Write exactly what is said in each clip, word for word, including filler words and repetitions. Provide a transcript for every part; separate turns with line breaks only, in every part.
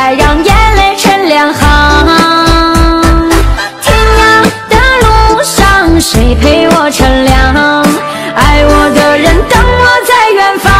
再让眼泪成两行。天涯的路上，谁陪我乘凉？爱我的人等我在远方。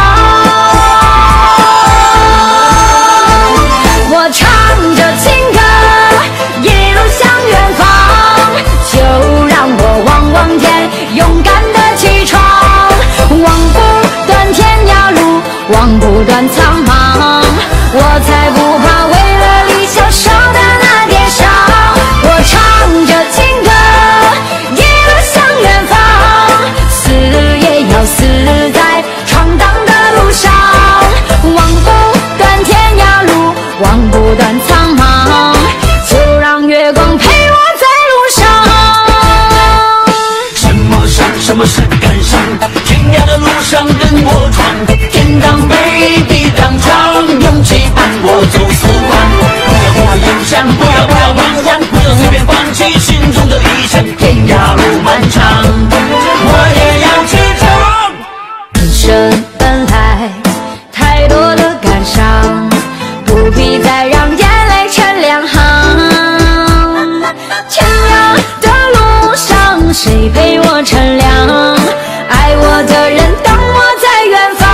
我唱着情歌，一路向远方，就让我望望天，勇敢的起床。望不断天涯路，望不断苍茫，我才不怕为了理想受的那点伤。我唱着情歌，一路向远方，死也要死在闯荡的路上。望不断天涯路，望不断苍茫，就让月光陪我在路上。
什么伤，什么是感伤？天涯的路上任我闯，天当北地当长，勇气伴我走四方。不要不要忧伤，不要不要彷徨，不要随便放弃心中的理想。天涯路漫长，我也要去闯。
人生本来太多的感伤，不必再让眼泪成两行。天涯的路上，谁陪我乘凉？爱我的人等我在远方。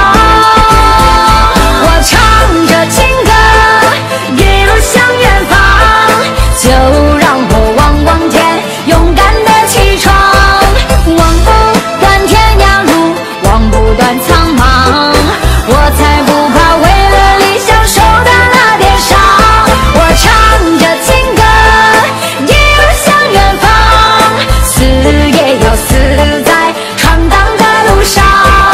我唱着情歌，一路向远方，就让我望望天，勇敢的起床。望不断天涯路，望不断苍茫，我才不怕为了理想受的那点伤。我唱着情歌，一路向远方，死也要死在闯荡的路上。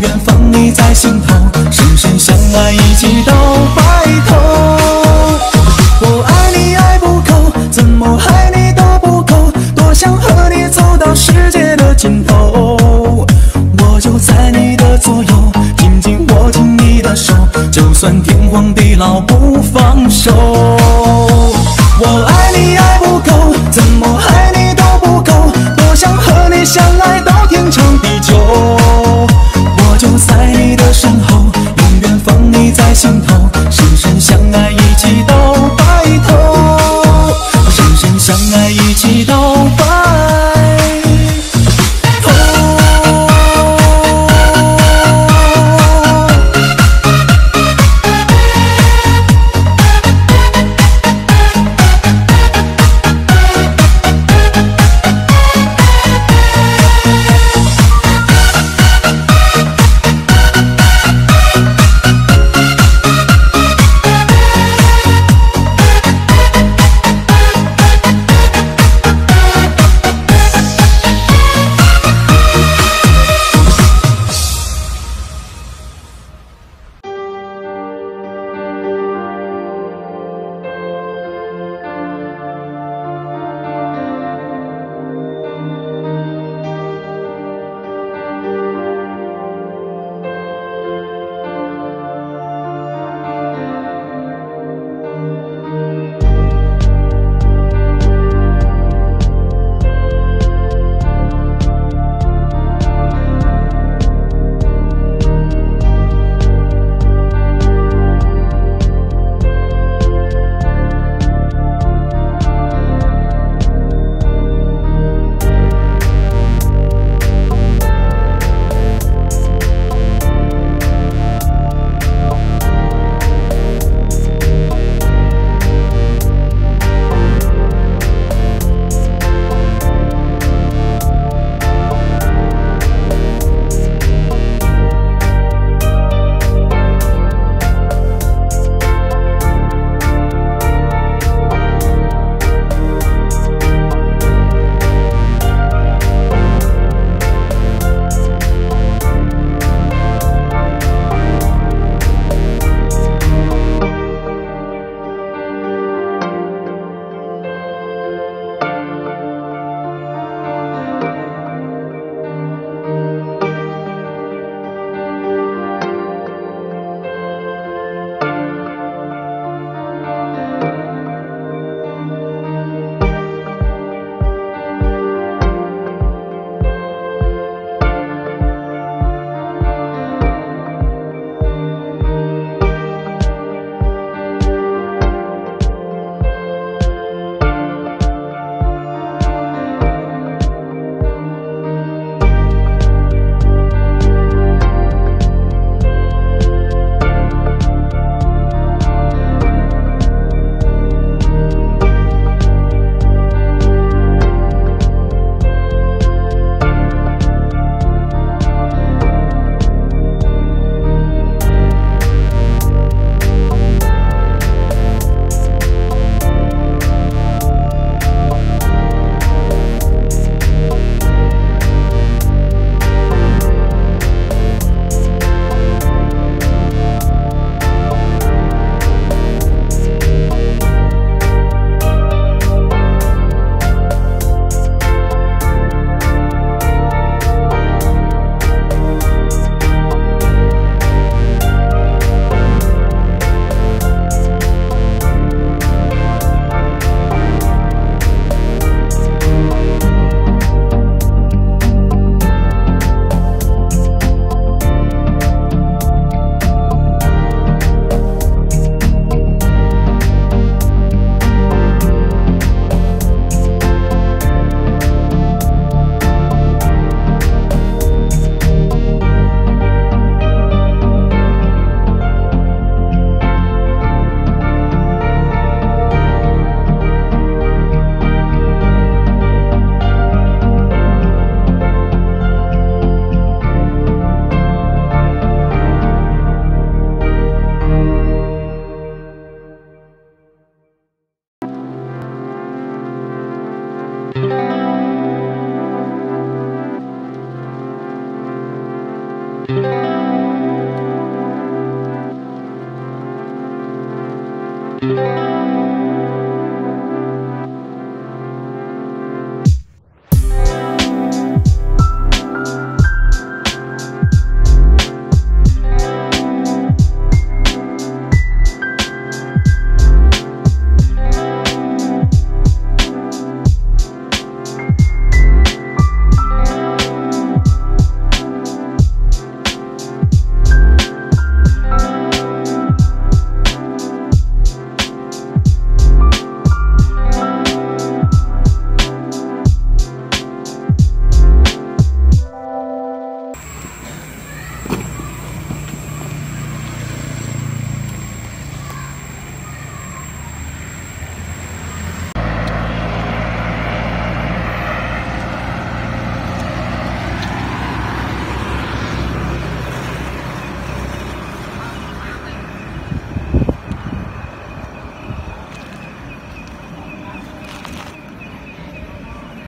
远放你在心头，深深相爱一起到白头。我爱你爱不够，怎么爱你都不够，多想和你走到世界的尽头。我就在你的左右，紧紧握紧你的手，就算天荒地老不放手。我爱你爱不够，怎么爱你都不够，多想和你相爱到天长地久。